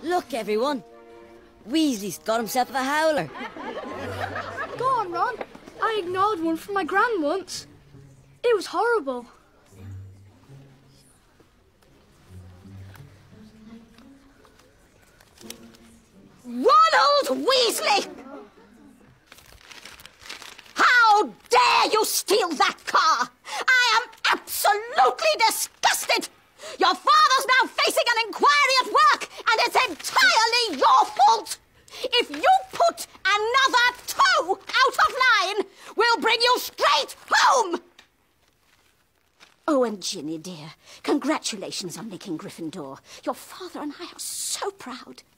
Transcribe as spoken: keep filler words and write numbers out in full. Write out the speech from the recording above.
Look, everyone. Weasley's got himself a howler. Go on, Ron. I ignored one from my gran once. It was horrible. Ronald Weasley! How dare you steal that car? I am absolutely disgusted! Your father's now facing an inquiry at work, and it's entirely your fault! If you put another toe out of line, we'll bring you straight home! Oh, and Ginny, dear, congratulations on making Gryffindor. Your father and I are so proud.